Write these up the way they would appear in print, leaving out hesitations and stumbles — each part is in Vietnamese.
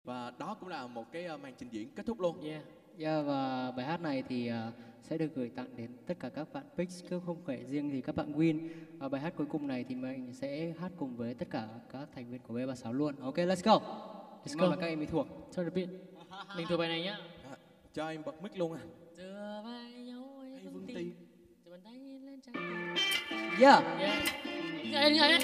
Và đó cũng là một cái màn trình diễn kết thúc luôn. Yeah, và bài hát này thì sẽ được gửi tặng đến tất cả các bạn Pix, chứ không phải riêng gì các bạn Win. Và bài hát cuối cùng này thì mình sẽ hát cùng với tất cả các thành viên của B36 luôn. Ok, let's go. Let's go. Là các em ấy thuộc. Cho được beat. Mình thuộc bài này nhá. Cho em bật mic luôn à. Dựa vai nhau hay vững tin. Đưa bàn tay lên trái tim. Yeah. Nghe nghe.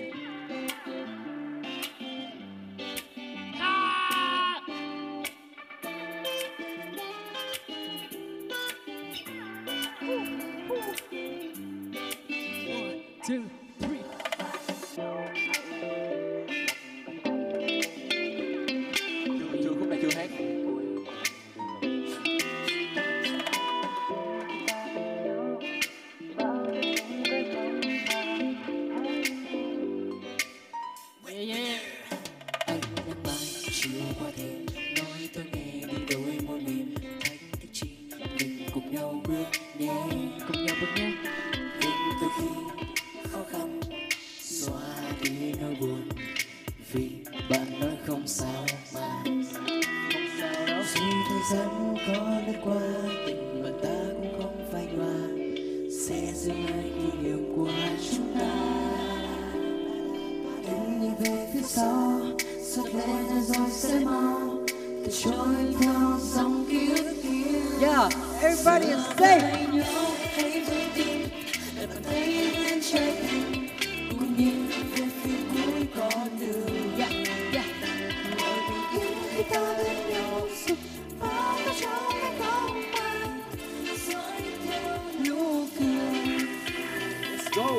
Two, three. Chưa khúc này chưa hát. Anh nhắc mãi chiều qua thềm nói tôi nghe đi đôi môi mềm thách thức chi mình cùng nhau bước nhé nhưng từ khi khó khăn xóa đi nỗi buồn vì bạn nói không sao mà dù thời gian có lướt qua tình bạn ta cũng không phai nhòa sẽ giữ mãi kỷ niệm của chúng ta. Đừng nhìn về phía sau suốt lệ ra rồi sẽ mau từ trôi theo dòng ký ức kia. Yeah, everybody is safe. Hãy vững tin đặt bàn tay lên trái tim cùng nhìn về phía cuối con đường. Mọi bình yên khi ta bên nhau giúp bao ta trong cái không mang dõi theo nụ cười. Let's go.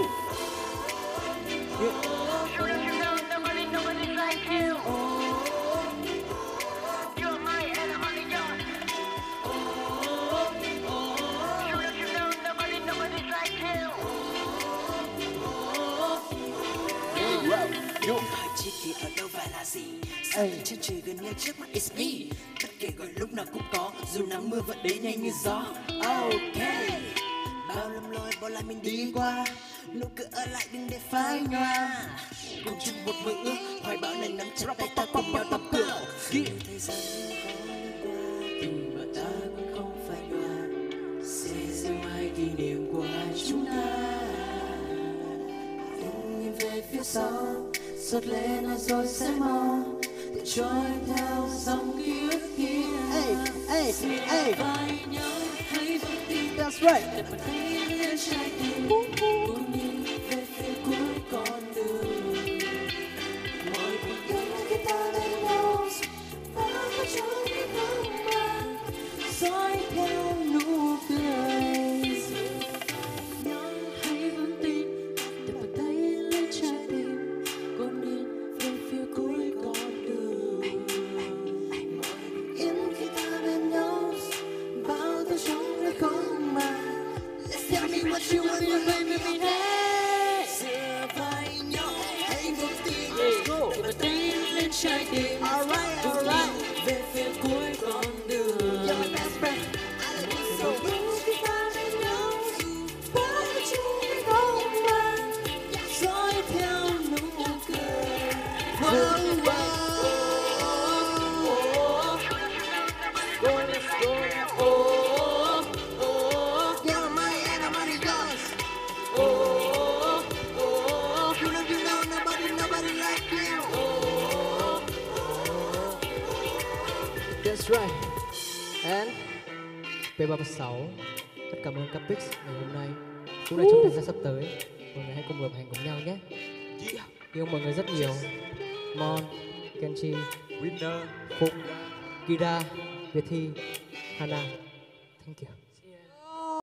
Hỏi chi thì ở đâu và là gì? Sao chân trời gần ngay trước mắt it's me. Bất kể gọi lúc nào cũng có, dù nắng mưa vẫn đến nhanh như gió. Ok. Bao lầm lỗi bỏ lại mình đi qua, nụ cười ở lại đừng để phai nhòa. Cùng chung một mơ ước, hoài bão này nắm chặt tay ta cùng nhau tắm cửa. Thời gian có lướt qua, tình bạn ta cũng không phai nhòa, sẽ giữ mãi kỷ niệm của hai chúng ta. Đừng nhìn về phía sau, giọt lệ này rồi sẽ mau để trôi theo dòng ký ức kia. Vai nhau hãy vững tin. That's right. Đặt bàn tay lên trái tim cùng nhìn về phía cuối con đường. Mọi bình yên khi ta bên nhau và ta trôi đi không mang dõi theo nụ cười. Nhau hãy vững tin đặt bàn tay lên trái tim cùng nhìn về phía cuối con đường. Mọi bình yên khi ta bên nhau bao thứ trong đời không mang. Let's tell me what you want, you baby me now. Dựa vai nhau hãy vững tin đặt bàn tay lên trái tim cùng nhìn về phía cuối con đường. You're my best friend, I love you so much. Khi ta bên nhau bao thứ trong đời không mang dõi theo nụ cười. That's right. And P36 rất cảm ơn các Pix ngày hôm nay. Cũng là trong thời gian sắp tới, mọi người hãy cùng đồng hành cùng nhau nhé. Yêu mọi người rất nhiều. Mon, Kenchi, Winner, Phụng, Kira, Việt Thi, Hana. Thank you.